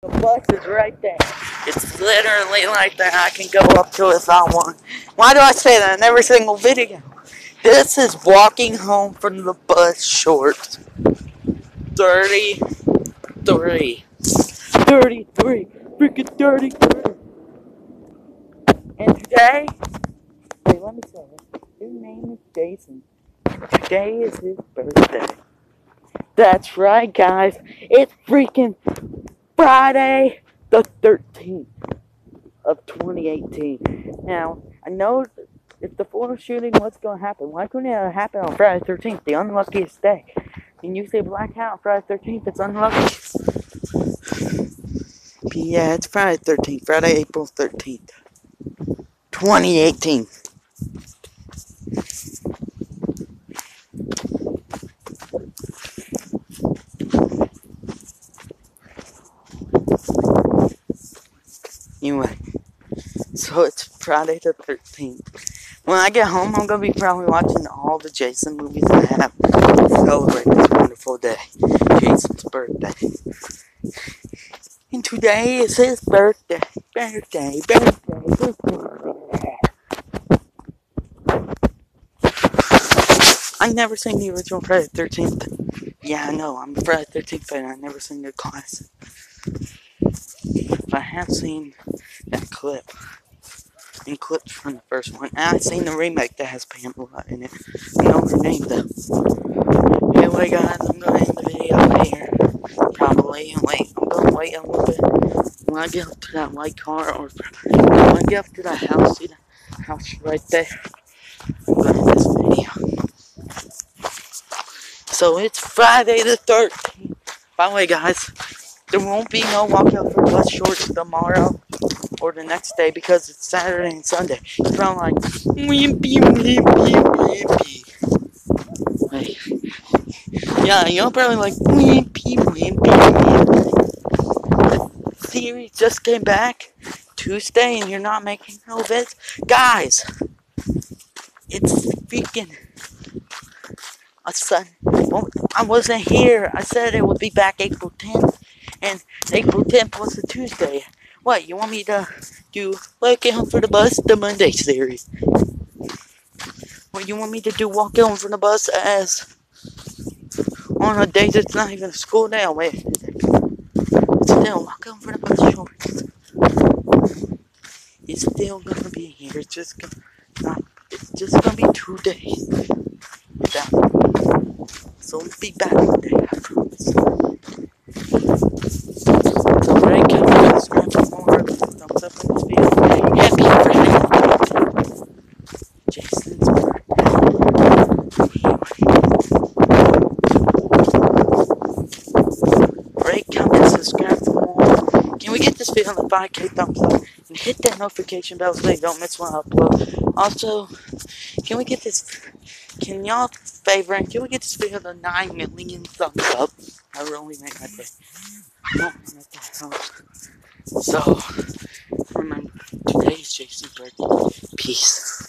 The bus is right there. It's literally like that. I can go up to it if I want. Why do I say that in every single video? This is walking home from the bus short. 33. 33. Freaking 33. And today, wait, let me say it. His name is Jason. Today is his birthday. That's right, guys. It's freaking Friday the 13th of 2018. Now, I know if the photo shooting, what's going to happen? Why couldn't it happen on Friday the 13th, the unluckiest day? Can you say black hat on Friday the 13th? It's unlucky. But yeah, it's Friday the 13th. Friday, April 13th. 2018. Anyway, so it's Friday the 13th. When I get home, I'm going to be probably watching all the Jason movies I have to celebrate this wonderful day. Jason's birthday. And today is his birthday. Birthday. I never seen the original Friday the 13th. Yeah, I know, I'm a Friday the 13th fan. I never seen the classic. But I have seen that clip. And clips from the first one. And I've seen the remake that has Pamela in it. I know her name though. Anyway guys, I'm gonna end the video here. Probably. I'm gonna wait a little bit. When I get up to that white car, or when I get up to that house, see that house right there? I'm gonna end this video. So it's Friday the 13th. By the way guys, there won't be no walkout for bus shorts tomorrow or the next day because it's Saturday and Sunday. It's probably like wimpy. Wait. Yeah, you're probably like wimpy. The series just came back Tuesday and you're not making no vids. Guys, it's freaking a Sunday. Well, I wasn't here. I said it would be back April 10th. And April 10th was a Tuesday. What, you want me to do Walk Out for the Bus, the Monday series? Or you want me to do Walk Out for the Bus as on a day that's not even a school day? Oh, wait. It's still Walk Out for the Bus shorts. It's still gonna be here. It's just gonna be 2 days. So we'll be back one day, I promise. So rate, comment, subscribe for more. Thumbs up in this video. Happy Friday. Jason's birthday. Rate, comment, subscribe for more. Can we get this video on the 5K thumbs up? And hit that notification bell so you don't miss when I upload. Also, can we get this... Can y'all favorite? Can we get this video to 9 million thumbs up? I really make my day. So, remember, today is Jason's birthday. Peace.